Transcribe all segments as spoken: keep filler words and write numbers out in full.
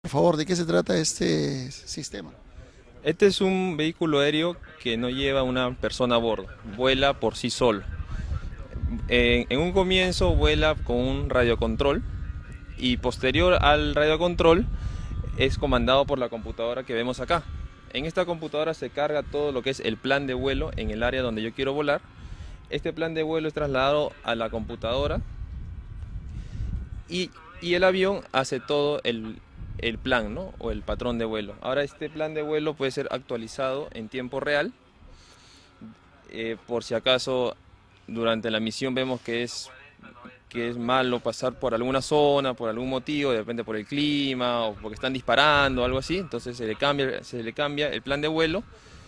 Por favor, ¿de qué se trata este sistema? Este es un vehículo aéreo que no lleva una persona a bordo, vuela por sí solo. En, en un comienzo vuela con un radiocontrol y posterior al radiocontrol es comandado por la computadora que vemos acá. En esta computadora se carga todo lo que es el plan de vuelo en el área donde yo quiero volar. Este plan de vuelo es trasladado a la computadora y, y el avión hace todo el, el plan, ¿no? O el patrón de vuelo. Ahora este plan de vuelo puede ser actualizado en tiempo real. Eh, por si acaso durante la misión vemos que es, que es malo pasar por alguna zona, por algún motivo, de repente por el clima o porque están disparando o algo así, entonces se le cambia, se le cambia el plan de vuelo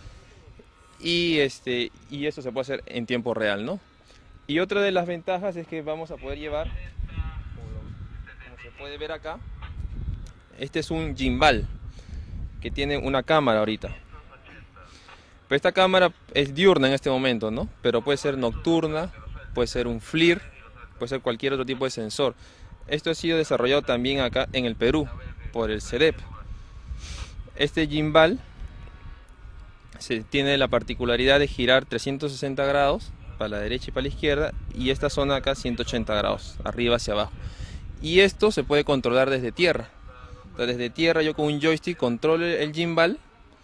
y, este, y eso se puede hacer en tiempo real, ¿no? Y otra de las ventajas es que vamos a poder llevar, como se puede ver acá, este es un gimbal que tiene una cámara ahorita. Pero esta cámara es diurna en este momento, ¿no? Pero puede ser nocturna, puede ser un FLIR, puede ser cualquier otro tipo de sensor. Esto ha sido desarrollado también acá en el Perú, por el CEDEP. Este gimbal se tiene la particularidad de girar trescientos sesenta grados para la derecha y para la izquierda, y esta zona acá ciento ochenta grados, arriba hacia abajo. Y esto se puede controlar desde tierra. Entonces, desde tierra yo con un joystick controlo el gimbal,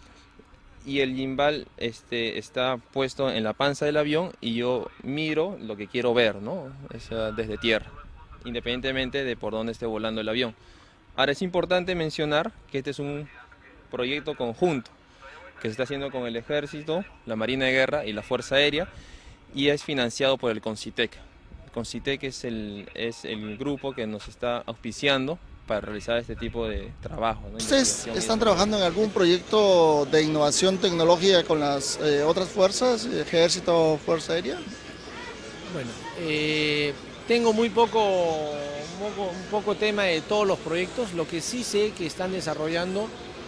y el gimbal este, está puesto en la panza del avión y yo miro lo que quiero ver, ¿no? Es, uh, desde tierra, independientemente de por dónde esté volando el avión. Ahora es importante mencionar que este es un proyecto conjunto que se está haciendo con el Ejército, la Marina de Guerra y la Fuerza Aérea, y es financiado por el CONCITEC. El CONCITEC es el, es el grupo que nos está auspiciando para realizar este tipo de trabajo, ¿no? ¿Ustedes están trabajando en algún proyecto de innovación tecnológica con las eh, otras fuerzas, Ejército, Fuerza Aérea? Bueno, eh, tengo muy poco, un poco, un poco tema de todos los proyectos. Lo que sí sé que están desarrollando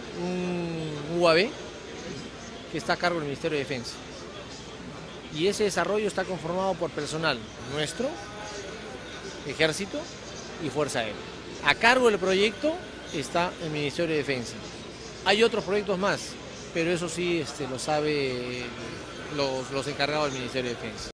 un U A V que está a cargo del Ministerio de Defensa. Y ese desarrollo está conformado por personal nuestro, Ejército y Fuerza Aérea. A cargo del proyecto está el Ministerio de Defensa. Hay otros proyectos más, pero eso sí este, lo sabe los, los encargados del Ministerio de Defensa.